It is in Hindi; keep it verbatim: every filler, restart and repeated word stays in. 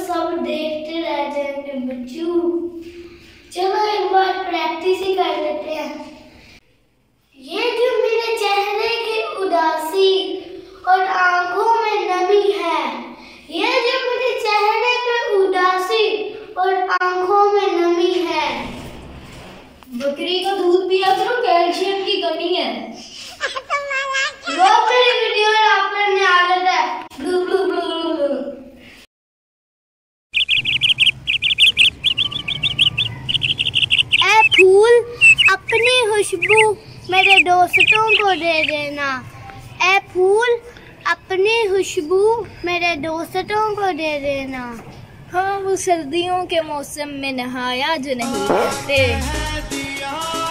सब देखते रह जाएंगे बच्चों। चलो एक बार प्रैक्टिस ही कर लेते हैं। ये जो मेरे चेहरे की उदासी और आंखों में नमी है, ये जो मेरे चेहरे पे उदासी और आंखों में नमी है। बकरी का दूध पिया करो, कैल्शियम की कमी है। रोज मेरी वीडियो आप करने आदत है। Blue blue blue blue. ए फूल, अपनी खुशबू मेरे दोस्तों को दे देना। ए फूल, अपनी खुशबू मेरे दोस्तों को दे देना। हाँ, वो सर्दियों के मौसम में नहाया जो नहीं करते।